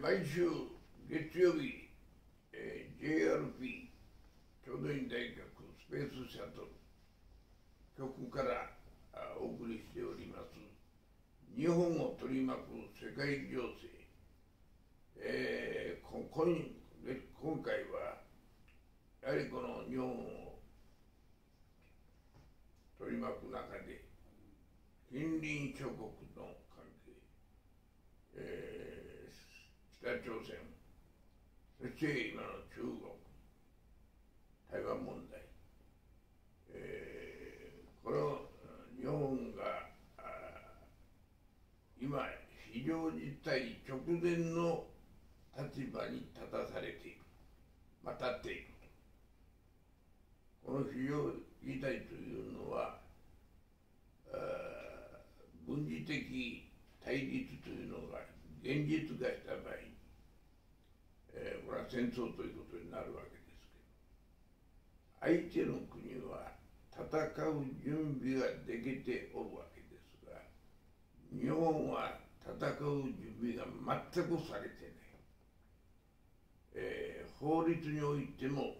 毎週月曜日、JRP 京都院大学スペースシャトル局からお送りしております日本を取り巻く世界情勢、今回はやはりこの日本を取り巻く中で近隣諸国の関係、北朝鮮、そして今の中国、台湾問題、この日本が今非常事態直前の立場に立たされている、立っている。この非常事態というのは軍事的対立というのが現実化した場合に、これは戦争ということになるわけですけど、相手の国は戦う準備ができておるわけですが、日本は戦う準備が全くされてない。法律においても、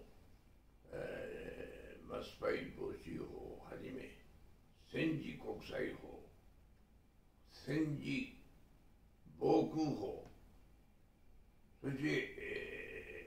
スパイ防止法をはじめ、戦時国際法、戦時防空法、そして、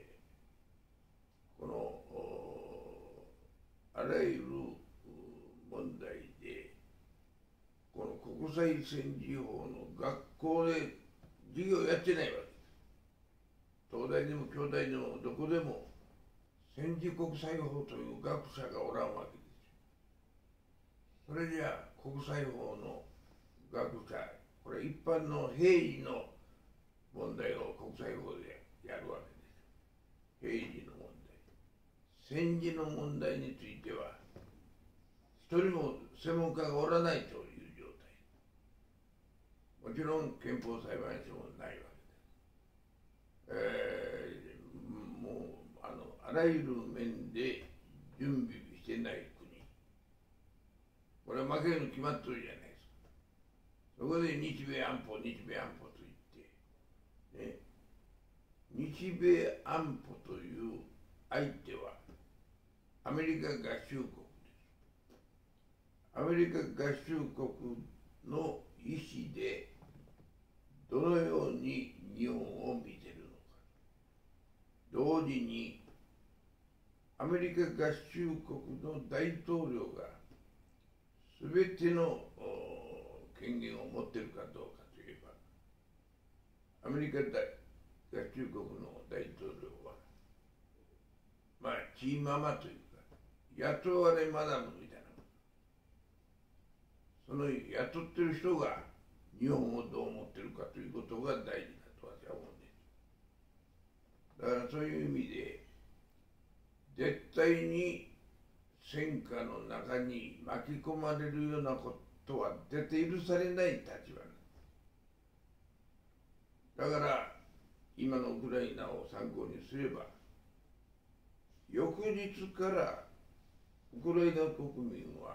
このあらゆる問題で、この国際戦時法の学校で授業やってないわけです。東大でも京大でもどこでも戦時国際法という学者がおらんわけですよ。それじゃあ国際法の学者、これ一般の平時の問題を国際法でやるわけです。平時の問題、戦時の問題については一人も専門家がおらないという状態。もちろん憲法裁判所もないわけです。もうあらゆる面で準備してない国、これは負けるの決まってるじゃないですか。そこで日米安保と言って、ね、日米安保という相手はアメリカ合衆国です。アメリカ合衆国の意思でどのように日本を見ているのか、同時にアメリカ合衆国の大統領が全ての権限を持っているかどうかといえば、アメリカ合衆国の大統領はチーママというか雇われマダムみたいな、その雇ってる人が日本をどう思ってるかということが大事だと私は思うんです。だからそういう意味で絶対に戦火の中に巻き込まれるようなことは絶対許されない立場だから今のウクライナを参考にすれば、翌日からウクライナ国民は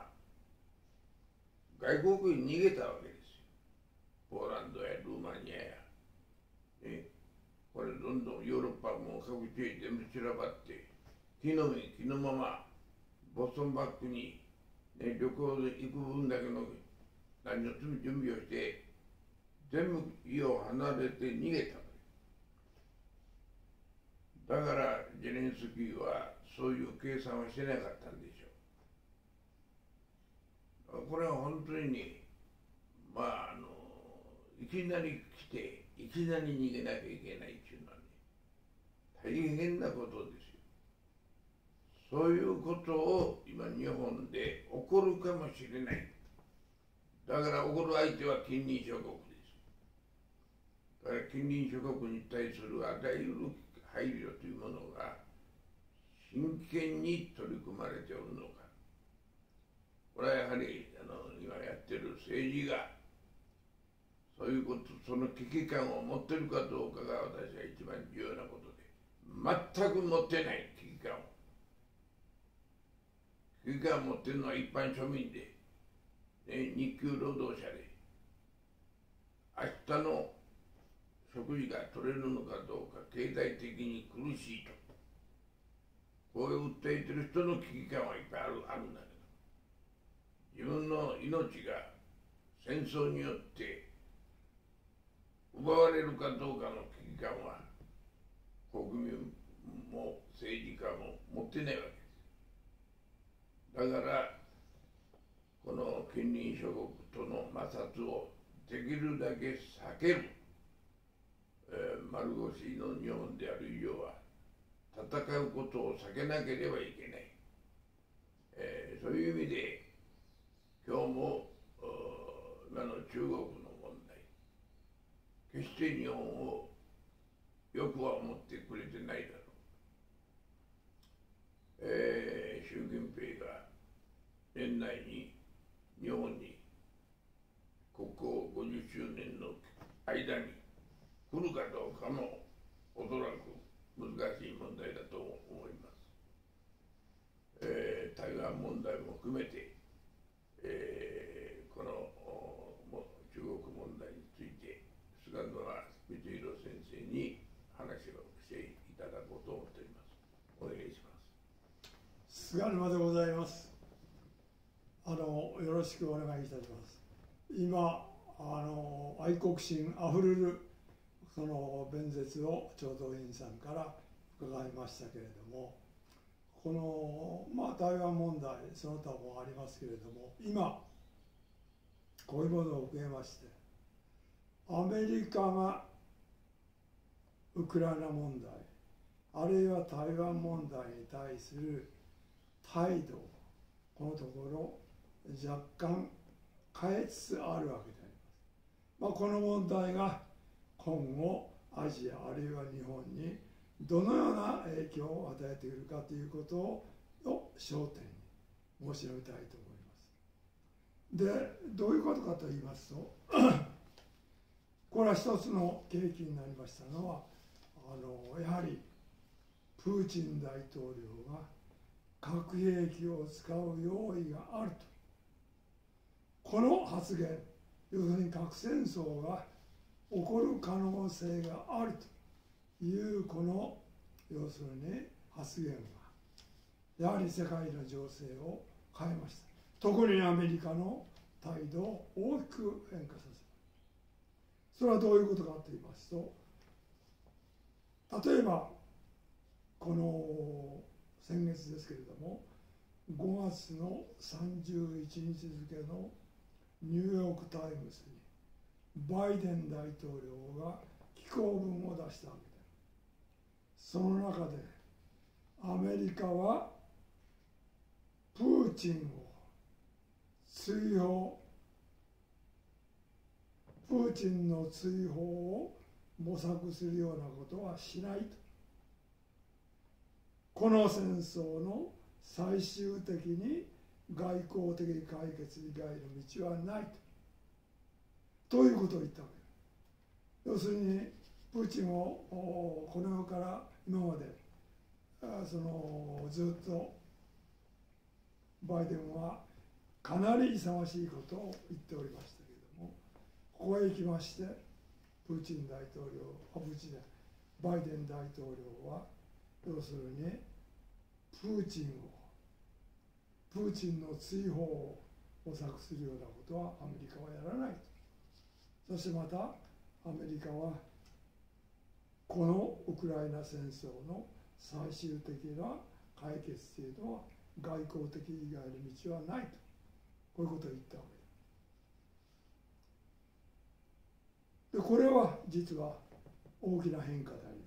外国に逃げたわけですよ。ポーランドやルーマニアや、これどんどんヨーロッパも各地へ全部散らばって、木の実木のままボストンバックに、旅行で行く分だけの何の準備をして全部家を離れて逃げた。だからゼレンスキーはそういう計算はしてなかったんでしょう。これは本当にね、いきなり来ていきなり逃げなきゃいけないっていうのはね、大変なことですよ。そういうことを今日本で起こるかもしれない。だから起こる相手は近隣諸国です。だから近隣諸国に対するあらゆる配慮というものが真剣に取り組まれておるのか。これはやはり今やってる政治がそういうこと、その危機感を持っているかどうかが私は一番重要なことで、全く持ってない危機感を。危機感を持っているのは一般庶民で、日給労働者で、明日の食事が取れるのかどうか、経済的に苦しいと、こういう訴えてる人の危機感はいっぱいあるんだけど、自分の命が戦争によって奪われるかどうかの危機感は国民も政治家も持ってないわけです。だからこの近隣諸国との摩擦をできるだけ避ける、丸腰の日本である以上は戦うことを避けなければいけない、そういう意味で今日も今の中国の問題、決して日本をよくは思ってくれてないだろう。習近平が年内に日本に国交50周年の間に来るかどうかもおそらく難しい問題だと思います。台湾問題も含めて、この中国問題について菅野光弘先生に話をしていただこうと思っております。お願いします。 菅沼でございます。よろしくお願いいたします。今愛国心あふれるその弁舌を聴導員さんから伺いましたけれども、この台湾問題その他もありますけれども、今こういうものを受けまして、アメリカがウクライナ問題、あるいは台湾問題に対する態度をこのところ若干変えつつあるわけであります。この問題が今後アジアあるいは日本にどのような影響を与えているかということを焦点に申し上げたいと思います。で、どういうことかと言いますとこれは一つの契機になりましたのは、やはりプーチン大統領が核兵器を使う用意があると、この発言、要するに核戦争が起こる可能性があるというこの要するに発言がやはり世界の情勢を変えました。特にアメリカの態度を大きく変化させます。それはどういうことかと言いますと、例えばこの先月ですけれども、5月の31日付のニューヨーク・タイムズにバイデン大統領が寄稿文を出したわけで、その中でアメリカはプーチンを追放、プーチンの追放を模索するようなことはしないと、この戦争の最終的に外交的解決以外の道はないということを言ったわけです。要するにプーチンをこの世から今までずっとバイデンはかなり勇ましいことを言っておりましたけれども、ここへ行きましてバイデン大統領は要するにプーチンの追放を模索するようなことはアメリカはやらないと。そしてまたアメリカはこのウクライナ戦争の最終的な解決というのは外交的以外の道はないと、こういうことを言ったわけです。でこれは実は大きな変化であり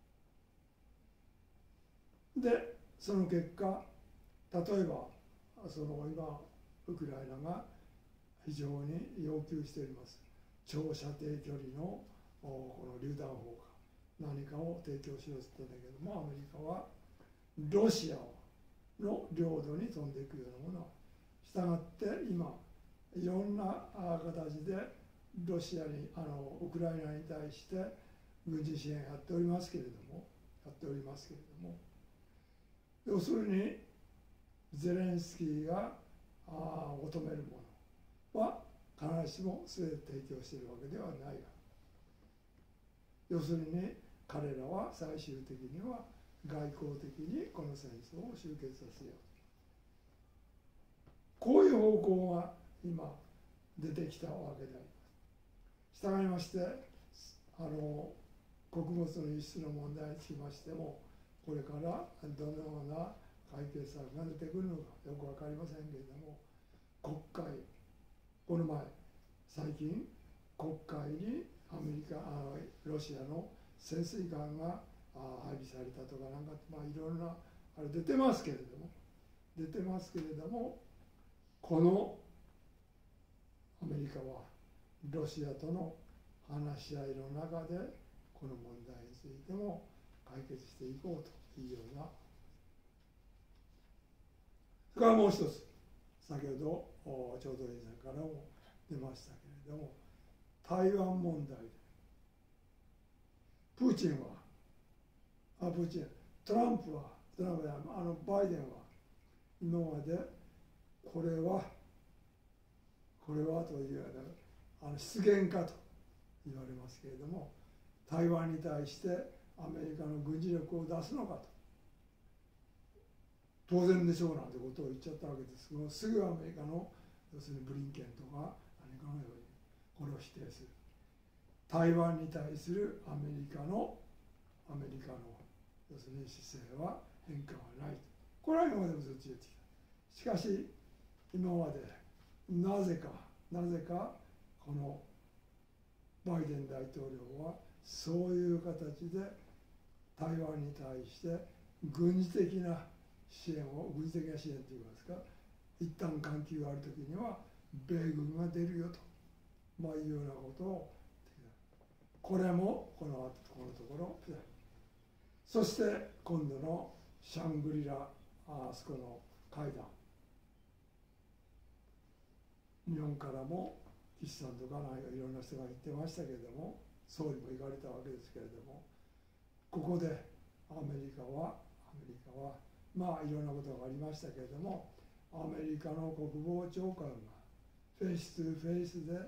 ます。でその結果、例えば今ウクライナが非常に要求しております長射程距離のこの榴弾砲か何かを提供しようと言ったんだけども、アメリカはロシアの領土に飛んでいくようなもの、したがって今いろんな形でロシアにウクライナに対して軍事支援やっておりますけれども、要するにゼレンスキーが求めるものは必ずしも全て提供しているわけではないが、 要するに彼らは最終的には外交的にこの戦争を終結させよう。こういう方向が今出てきたわけであります。したがいまして穀物の輸出の問題につきましても、これからどのような解決策が出てくるのかよく分かりませんけれども、国会、この前最近国会にロシアの潜水艦が配備されたとかなんか、いろんなあれ出てますけれども、このアメリカはロシアとの話し合いの中でこの問題についても解決していこうというような。それからもう一つ、先ほどちょうど以前からも出ましたけれども、台湾問題でトランプはバイデンは今までこれはという失言かと言われますけれども、台湾に対してアメリカの軍事力を出すのかと、当然でしょうなんてことを言っちゃったわけですけど、すぐアメリカの要するにブリンケンとか何かのようにこれを否定する。台湾に対するアメリカの要するに姿勢は変化はないと。これは今までもずっと言ってきた。しかし今までなぜかこのバイデン大統領はそういう形で台湾に対して軍事的な支援といいますか、一旦緩急があるときには米軍が出るよと、いうようなことを、これもこのところ、そして今度のシャングリラあそこの会談、日本からも岸さんとかいろんな人が言ってましたけれども、総理も言われたわけですけれども、ここでアメリカはいろんなことがありましたけれども、アメリカの国防長官がフェイス2フェイスで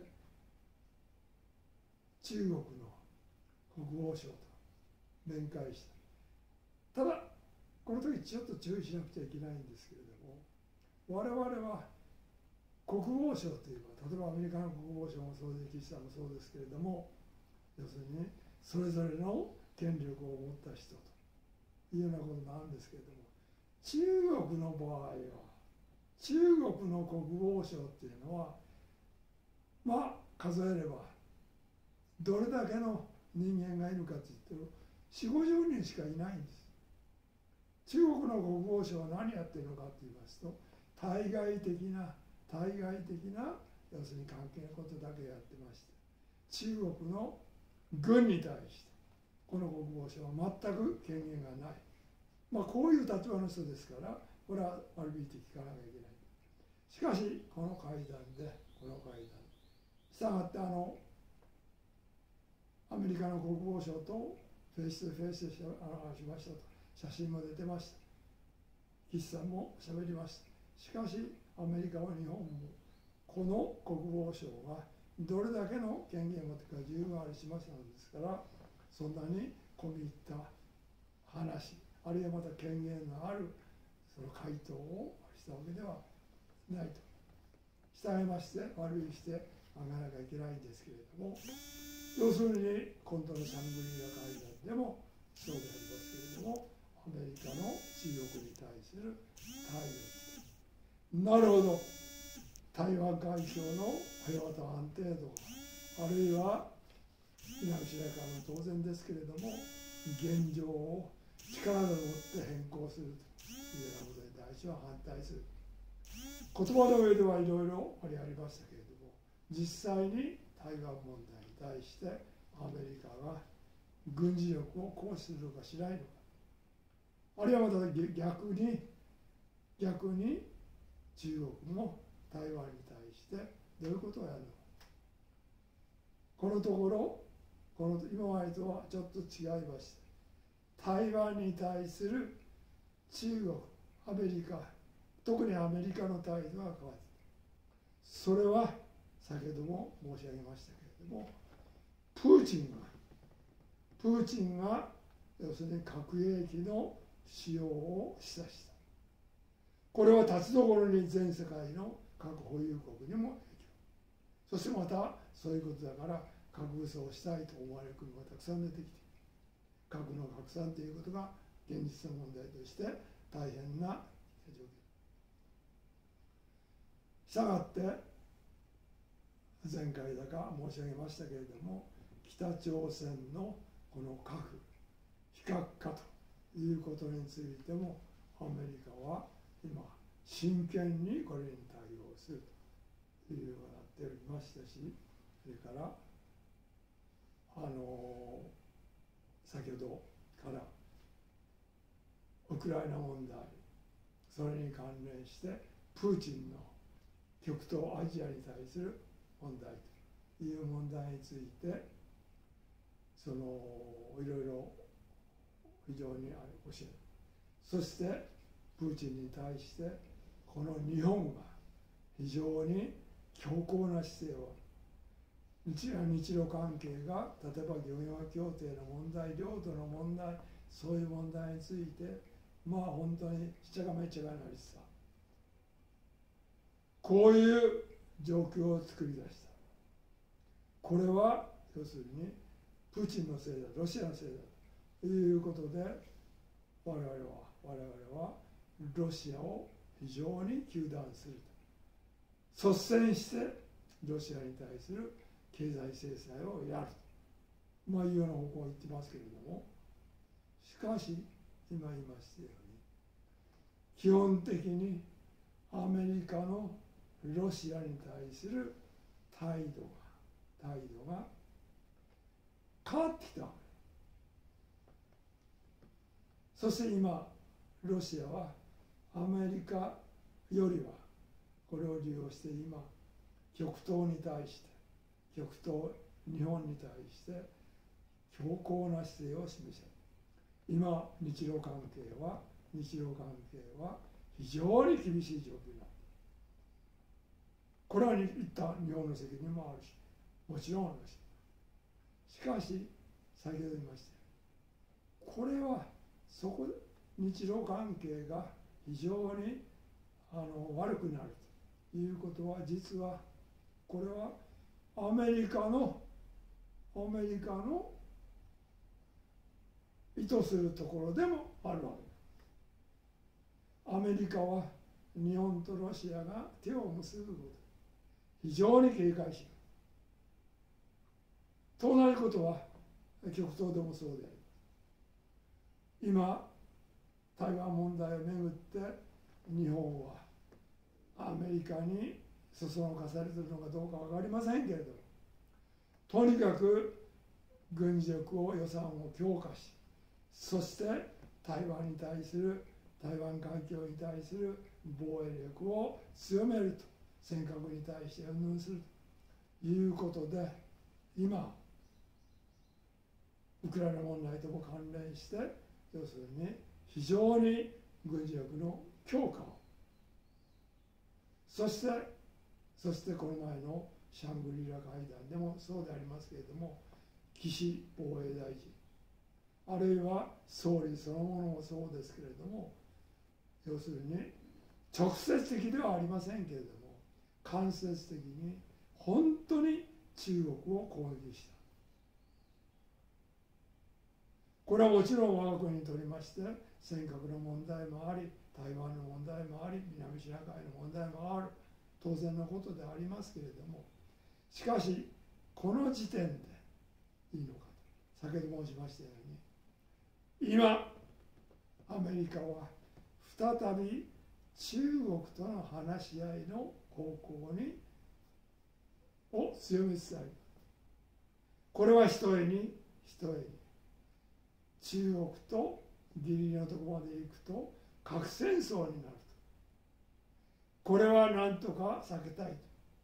中国の国防相と面会した。ただこの時ちょっと注意しなくちゃいけないんですけれども、我々は国防省といえば、例えばアメリカの国防省もそうで、岸さんもそうですけれども、要するにそれぞれの権力を持った人というようなことなんですけれども、中国の場合は中国の国防省っていうのは数えればどれだけの人間がいるかというと40、50人しかいないんです。中国の国防省は何やってるのかと言いますと、対外的な要するに関係のことだけやってまして、中国の軍に対してこの国防省は全く権限がない。こういう立場の人ですから、これは悪びいて聞かなきゃいけない。しかしこの会談したがってアメリカの国防省とフェイス2フェイスでしましたと、写真も出てました。岸さんもしゃべりました。しかしアメリカは日本もこの国防省がどれだけの権限を持ってか自由がありしましたのですから、そんなに込み入った話、あるいはまた権限のあるその回答をしたわけではないと。従いまして悪いしてあがなきゃいけないんですけれども、要するに今度のシャングリラ会談でもそうでありますけれども、アメリカの中国に対する態度、なるほど、台湾海峡の平和と安定度、あるいは南シナ海も当然ですけれども、現状を力でもって変更するというようなことに対しては反対する。言葉の上ではいろいろありましたけれども、実際に台湾問題に対してアメリカが軍事力を行使するのかしないのか、あるいはまた逆に中国も台湾に対してどういうことをやるのか、このところ今までとはちょっと違いまして、台湾に対する中国、アメリカ、特にアメリカの態度が変わって、それは先ほども申し上げましたけれども、プーチンがプーチンが要するに核兵器の使用を示唆した。これは立ちどころに全世界の核保有国にも影響。そしてまたそういうことだから核武装をしたいと思われる国がたくさん出てきている。核の拡散ということが現実の問題として大変な状況。したがって前回だか申し上げましたけれども、北朝鮮のこの核非核化ということについてもアメリカは今真剣にこれに対応するというようになっておりましたし、それから先ほどからウクライナ問題、それに関連してプーチンの極東アジアに対する問題という問題についていろいろ非常に教える。そしてプーチンに対してこの日本が非常に強硬な姿勢を、日露関係が例えば漁業協定の問題、領土の問題、そういう問題について本当にしっちゃかめっちゃかになりつつある。こういう状況を作り出した。これは要するにプーチンのせいだ、ロシアのせいだということで、我々はロシアを非常に糾弾すると、率先してロシアに対する経済制裁をやると、いうような方向を言ってますけれども、しかし今言いましたように基本的にアメリカのロシアに対する態度が変わってきた。そして今ロシアはアメリカよりはこれを利用して今極東に対して、極東日本に対して強硬な姿勢を示した。今日露関係は非常に厳しい状況になっている。これは一旦日本の責任もあるし、もちろんあるし、しかし先ほど言いました、これは日露関係が非常に悪くなるということは、実はこれはアメリカの意図するところでもあるわけです。アメリカは日本とロシアが手を結ぶこと、非常に警戒しる。となることは極東でもそうであります。今台湾問題をめぐって日本はアメリカにそそのかされているのかどうか分かりませんけれども、とにかく軍事力を、予算を強化し、そして台湾海峡に対する防衛力を強めると、尖閣に対して運動するということで、今ウクライナ問題とも関連して、要するに非常に軍事力の強化を、そしてこの前のシャングリラ会談でもそうでありますけれども、岸防衛大臣、あるいは総理そのものもそうですけれども、要するに直接的ではありませんけれども、間接的に本当に中国を攻撃した。これはもちろん我が国にとりまして尖閣の問題もあり、台湾の問題もあり、南シナ海の問題もある、当然のことでありますけれども、しかしこの時点でいいのかと、先ほど申しましたように、今アメリカは再び中国との話し合いの方向を強めつつあります。これはひとえに中国とギリギリのところまで行くと核戦争になると、これは何とか避けたいと。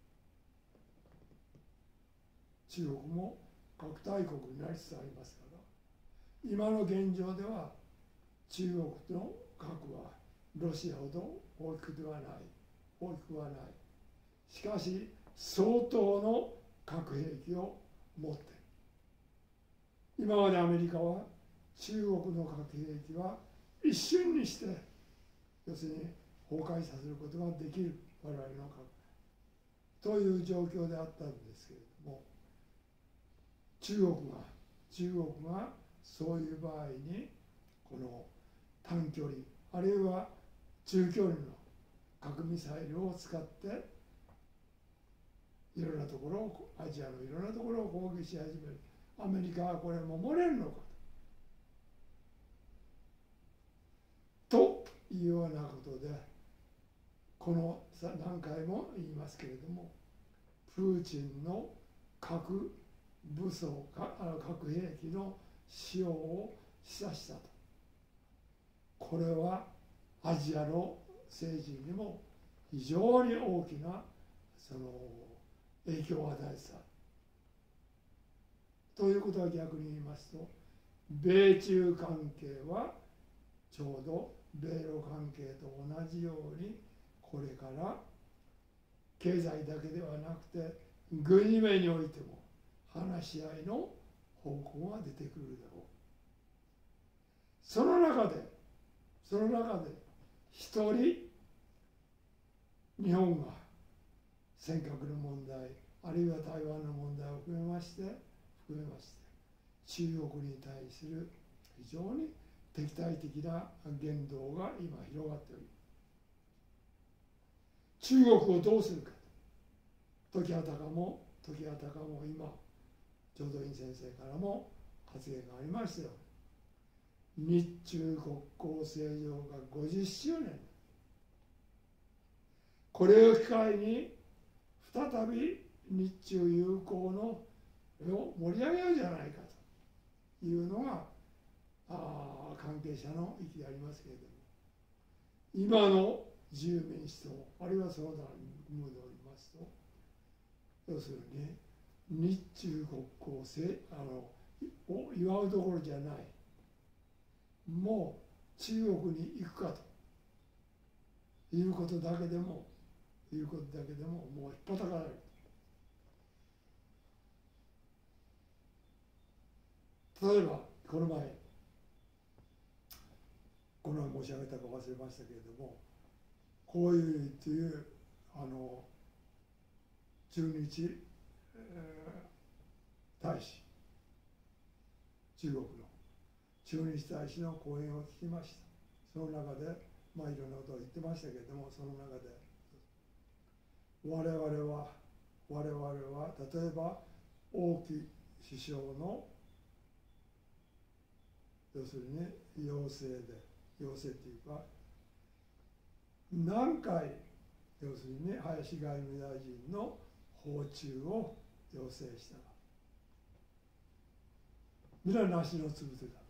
中国も核大国になりつつありますから、今の現状では中国の核はロシアほど大きくはない。しかし相当の核兵器を持っている。 今までアメリカは中国の核兵器は一瞬にして要するに崩壊させることができる我々の核という状況であったんですけれども、中国がそういう場合にこの短距離あるいは中距離の核ミサイルを使っていろんなところをアジアのいろんなところを攻撃し始める。アメリカはこれ守れるのかというようなことで、この何回も言いますけれども、プーチンの核武装核兵器の使用を示唆したと。これはアジアの政治にも非常に大きなその影響を与えてた。ということは逆に言いますと、米中関係はちょうど米ロ関係と同じようにこれから経済だけではなくて軍事面においても話し合いの方向が出てくるだろう。その中で一人日本が尖閣の問題あるいは台湾の問題を含めまして中国に対する非常に敵対的な言動が今広がっており、中国をどうするか、時あたかも今浄土院先生からも発言がありましたよ。日中国交正常が50周年、これを機会に再び日中友好のを盛り上げようじゃないかというのが関係者の意見でありますけれども、今の自由民主党あるいはその他のムードを見ますと、要するに日中国交を祝うどころじゃない、もう中国に行くかということだけでももう引っ張たかれる。例えばこの前申し上げたか忘れましたけれども、こういうという駐日、大使、中国の駐日大使の講演を聞きました。その中でいろんなことを言ってましたけれども、その中で我々は例えば王毅首相の要するに要請っていうか、何回要するに林外務大臣の訪中を要請したか、皆なしのつぶてだと。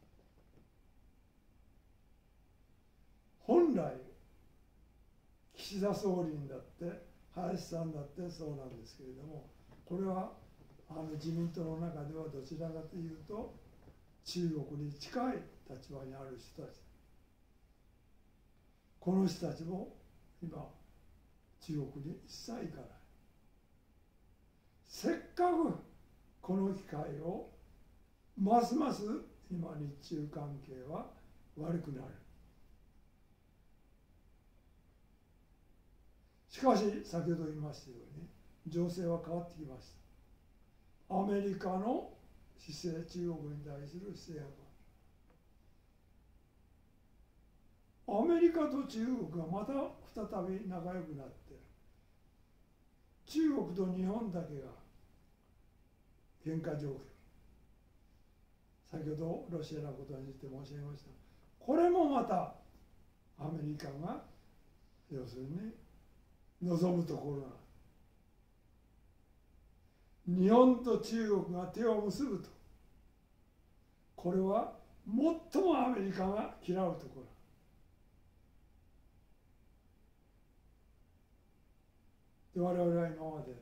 本来岸田総理にだって林さんだってそうなんですけれども、これは自民党の中ではどちらかというと中国に近い立場にある人たち、この人たちも今中国に一切行かない。せっかくこの機会をますます今日中関係は悪くなる。しかし先ほど言いましたように情勢は変わってきました。アメリカの姿勢、中国に対する姿勢が、アメリカと中国がまた再び仲良くなって、中国と日本だけが喧嘩状況。先ほどロシアのことについて申し上げました。これもまたアメリカが要するに望むところなんです。日本と中国が手を結ぶと、これは最もアメリカが嫌うところ。で我々は今まで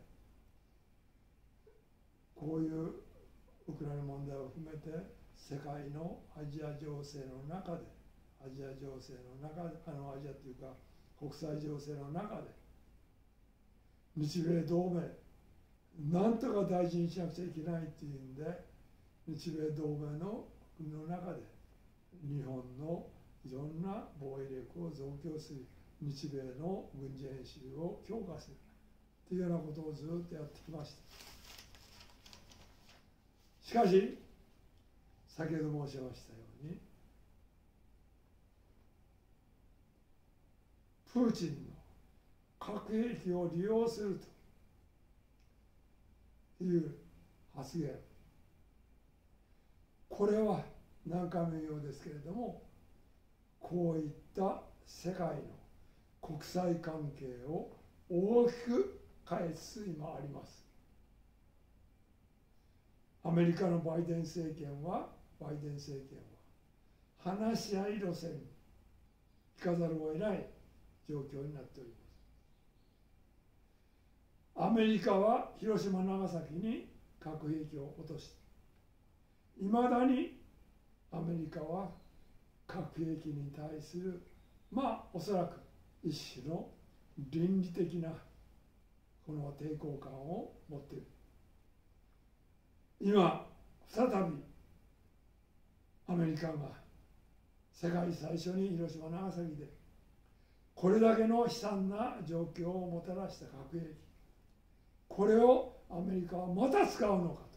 こういうウクライナ問題を含めて世界のアジア情勢の中でアジアというか国際情勢の中で日米同盟なんとか大事にしなくちゃいけないっていうんで日米同盟の国の中で日本のいろんな防衛力を増強する、日米の軍事演習を強化するというようなことをずっとやってきました。しかし先ほど申しましたように、プーチンの核兵器を利用するという発言、これは何回も言うようですけれども、こういった世界の国際関係を大きく変えつつ今あります。アメリカのバイデン政権は話し合い路線に行かざるを得ない状況になっております。アメリカは広島長崎に核兵器を落として、いまだにアメリカは核兵器に対するおそらく一種の倫理的なこの抵抗感を持っている。今再びアメリカが世界最初に広島長崎でこれだけの悲惨な状況をもたらした核兵器、これをアメリカはまた使うのかと、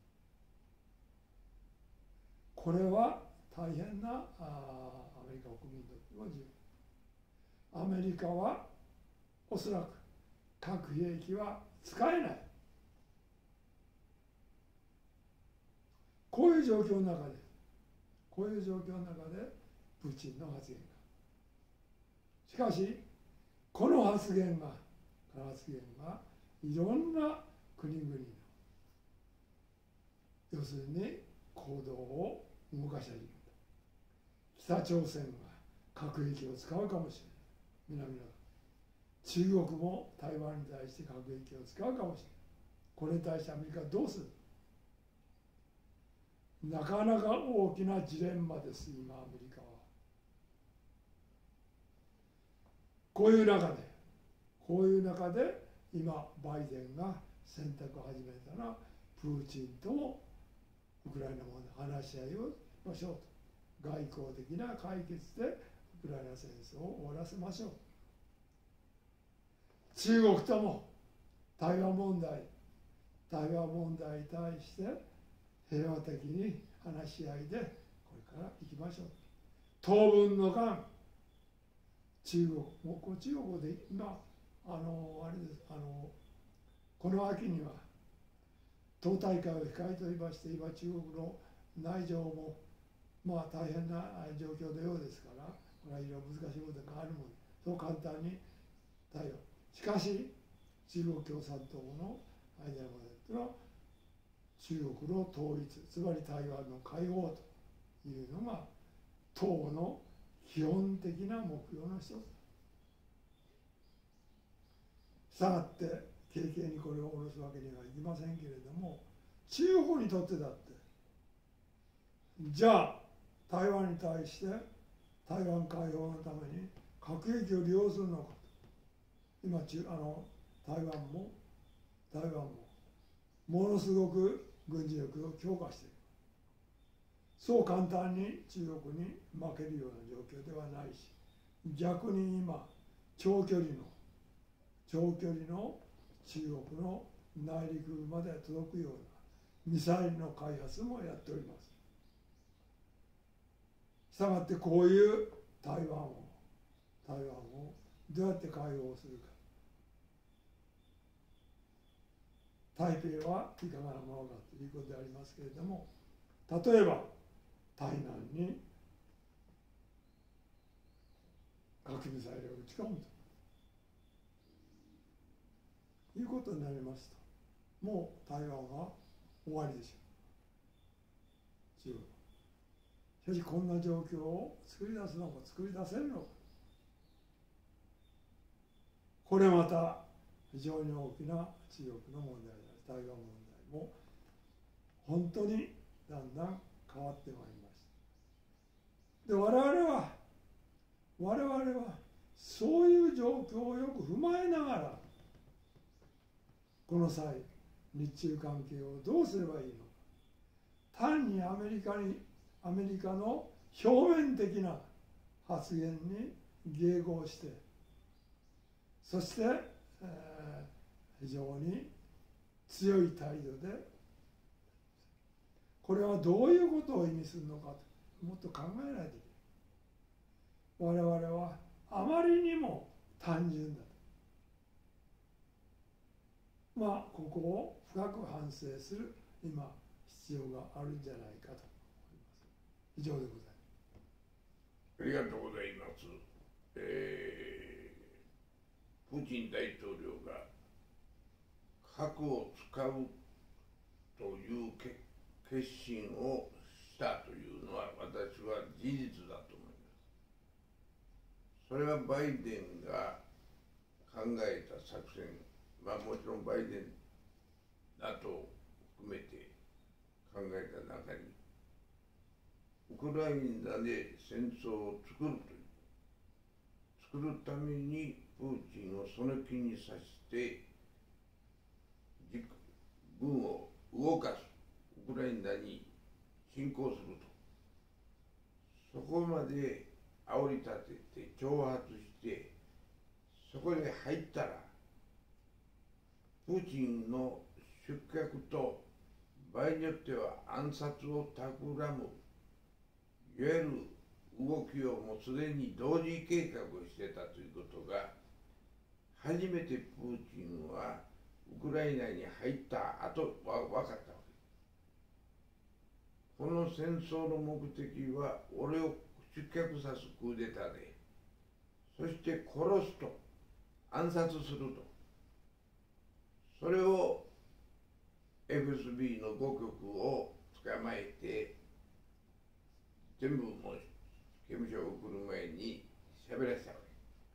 これは大変なアメリカ国民にとっても重要。アメリカはおそらく核兵器は使えない、こういう状況の中でプーチンの発言が、しかしこの発言がいろんな国々の要するに行動を動かし始めた。北朝鮮が核兵器を使うかもしれない、南の中国も台湾に対して核兵器を使うかもしれない。これに対してアメリカはどうする？なかなか大きなジレンマです、今アメリカは。こういう中で今バイデンが選択を始めたのは、プーチンともウクライナ問題話し合いをしましょうと、外交的な解決でウクライナ戦争を終わらせましょう。中国とも台湾問題に対して平和的に話し合いでこれから行きましょう。当分の間、中国で今あれです、この秋には党大会を控えておりまして、今中国の内情も大変な状況のようですから、これはいろいろ難しいことがあるもので、そう簡単に対応。しかし中国共産党の間にもというのは、中国の統一、つまり台湾の解放というのが党の基本的な目標の一つ。したがって軽々にこれを下ろすわけにはいきませんけれども、中国にとってだって、じゃあ台湾に対して台湾解放のために核兵器を利用するのかと。今台湾もものすごく軍事力を強化している。そう簡単に中国に負けるような状況ではないし、逆に今長距離の中国の内陸部まで届くようなミサイルの開発もやっております。したがってこういう台湾をどうやって解放するか、台北はいかがなものかということでありますけれども、例えば台南に核ミサイルを撃ち込むということになりますと、もう台湾は終わりでしょう、中国。しかしこんな状況を作り出すのか、作り出せるのか、これまた非常に大きな中国の問題である。台湾問題も本当にだんだん変わってまいりました。で、我々はそういう状況をよく踏まえながら、この際日中関係をどうすればいいのか、 単にアメリカの表面的な発言に迎合して、そして、非常に強い態度で、これはどういうことを意味するのかともっと考えないといけない。我々はあまりにも単純だと。ここを深く反省する今必要があるんじゃないかと思います。以上でございます。 ありがとうございます。プーチン大統領が核を使うという決心をしたというのは、私は事実だと思います。それはバイデンが考えた作戦、もちろんバイデンだと含めて考えた中に、ウクライナで戦争を作るためにプーチンをその気にさせて軍を動かす、ウクライナに侵攻すると、そこまで煽り立てて挑発して、そこで入ったらプーチンの出脚と場合によっては暗殺を企む、いわゆる動きをもうすでに同時計画をしてたということが、初めてプーチンはウクライナに入った後分かったわけです。この戦争の目的は俺を出脚さすクーデターで、そして殺すと、暗殺すると、それを FSB の5局を捕まえて、全部もう刑務所を送る前に喋らせたわ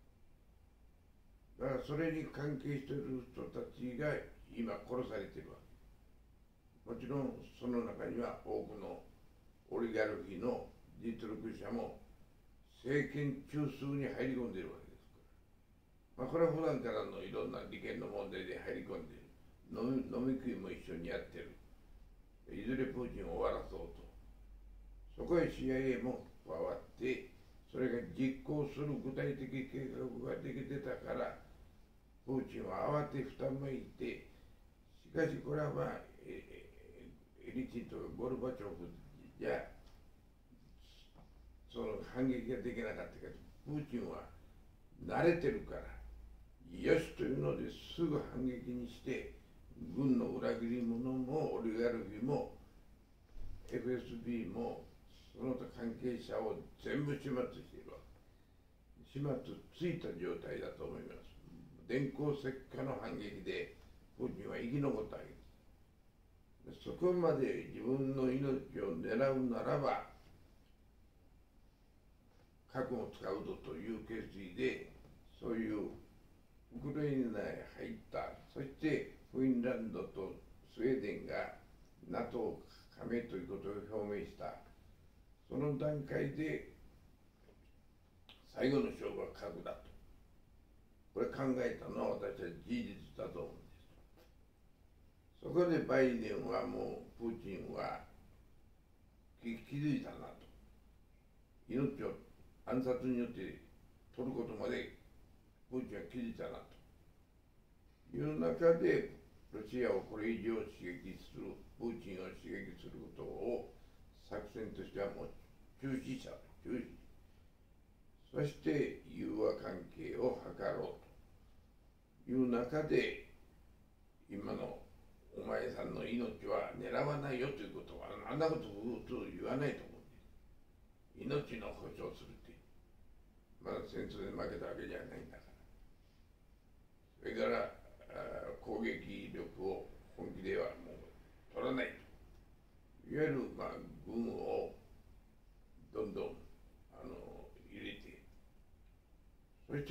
けだから、それに関係している人たちが今殺されているわけ。もちろんその中には多くのオリガルヒの実力者も政権中枢に入り込んでいるわけですから、これは普段からのいろんな利権の問題で入り込んでいる、飲み食いも一緒にやってる、いずれプーチンを終わらそうと、そこへ CIA も加わって、それが実行する具体的計画ができてたから、プーチンは慌てふためいて、しかしこれはエリツィンとかゴルバチョフじゃその反撃ができなかったけど、プーチンは慣れてるから、よしというのですぐ反撃にして、軍の裏切り者もオリガルヒも FSB もその他関係者を全部始末しているわけ。始末ついた状態だと思います。電光石火の反撃でプーチンは生き残ったわけです。そこまで自分の命を狙うならば、核を使うぞという決意で、そういうウクライナへ入った、そしてフィンランドとスウェーデンが NATO 加盟ということを表明した、その段階で最後の勝負は核だと、これ考えたのは私は事実だと思うんです。そこでバイデンはもうプーチンは気づいたなと、命を暗殺によって取ることまでプーチンは気づいたなという中で、ロシアをこれ以上刺激する、プーチンを刺激することを作戦としてはもう中止した、そして融和関係を図ろうという中で、今のお前さんの命は狙わないよということは、あんなこと普通言わないと思うんです。命の保証するって、まだ戦争で負けたわけじゃないんだから。それから攻撃力を本気ではもう取らないと、いわゆる軍をどんどん入れて、そして、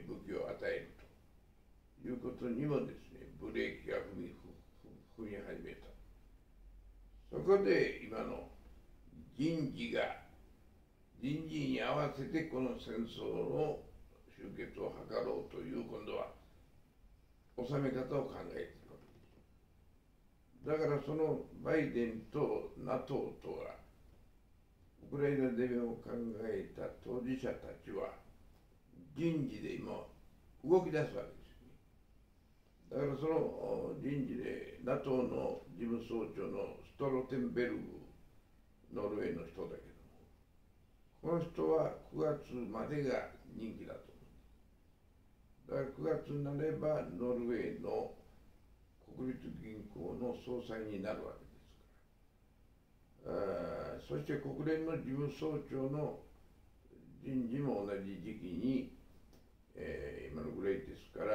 武器を与えるということにもですね、ブレーキが踏み始めた。そこで今の人事に合わせてこの戦争の終結を図ろうという、今度は収め方を考えているわけです。 だからそのバイデンと NATO とはウクライナ出目を考えた当事者たちは人事で今動き出すわけですよね。だからその人事で NATO の事務総長のストロテンベルグ、ノルウェーの人だけども、この人は9月までが任期だと思う。だから9月になればノルウェーの国立銀行の総裁になるわけですから、そして国連の事務総長の人事も同じ時期に、今のぐらいですから、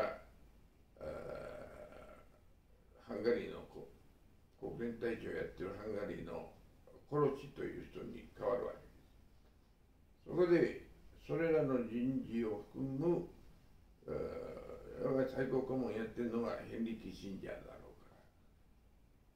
ハンガリーの国連大使をやっているハンガリーのコロチという人に変わるわけです。そこでそれらの人事を含む最高顧問やってるのがヘンリー・キッシンジャーだろうから、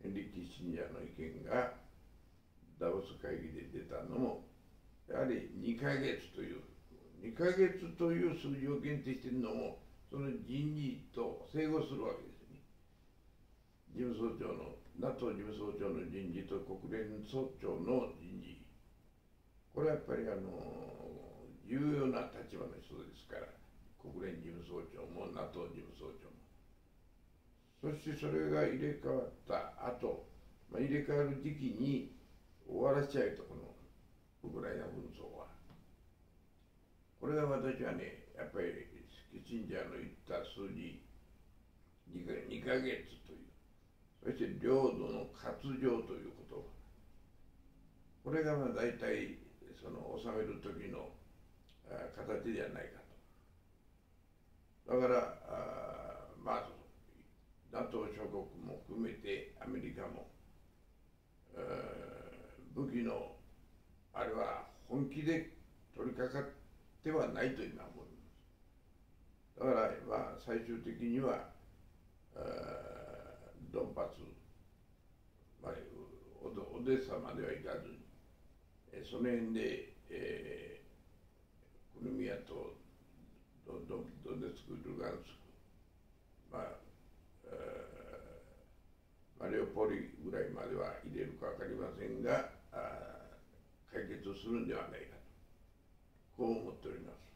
ヘンリー・キッシンジャーの意見がダボス会議で出たのも、やはり2ヶ月という数字を限定しているのも、その人事と整合するわけですね。事務総長の NATO 事務総長の人事と国連総長の人事、これはやっぱり重要な立場の人ですから、国連事務総長も NATO 事務総長も。そしてそれが入れ替わった後、入れ替わる時期に終わらせちゃうと、このウクライナ紛争は。これが私はね、やっぱりキッシンジャーの言った数字、2ヶ月という、そして領土の割譲という言葉、これが大体その収める時の形ではないかと。だからNATO 諸国も含めてアメリカも武器のあれは本気で取り掛かってはないと今思います。だから最終的にはドンバス、オデッサまではいかずに、その辺で、クリミアとドネツク、ルガンスク、マリウポリぐらいまでは入れるか分かりませんが、解決するんではないかと、こう思っております。